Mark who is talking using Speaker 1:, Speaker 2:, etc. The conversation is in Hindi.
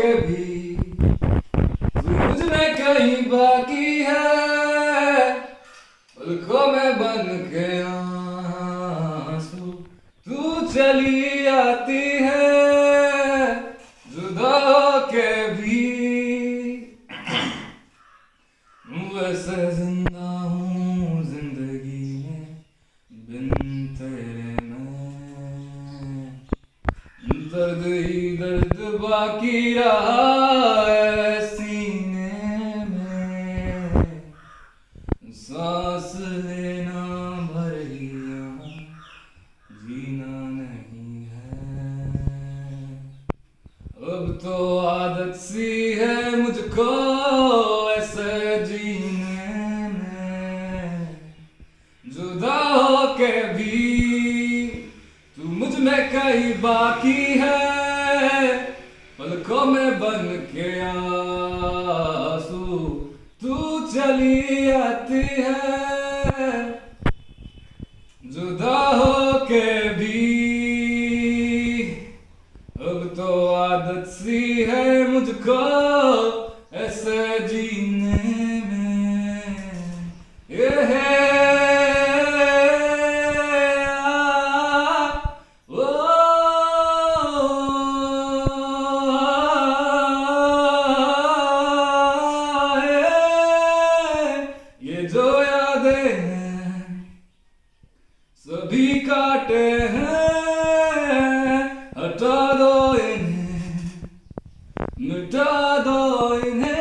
Speaker 1: भी तू मुझ में कहीं बाकी है। पलकों में बन के आंसू तू चली आती है, जुदा होके भी वैसे जिंदा हूँ जिंदगी में बिन तेरे मैं। दर्द ही दर्द बाकी रहा है सीने में, सांस लेना भर लिया जीना नहीं है। अब तो आदत सी है मुझको ऐसे जीने में, जुदा होके भी तू मुझ में कहीं बाकी है। पलकों में बन के आंसू तू चली आती है, जुदा होके भी अब तो आदत सी है मुझको ऐसे जीने में। ये है ये जो यादें हैं सभी काटे हैं, हटा दो इन्हें मिटा दो इन्हें।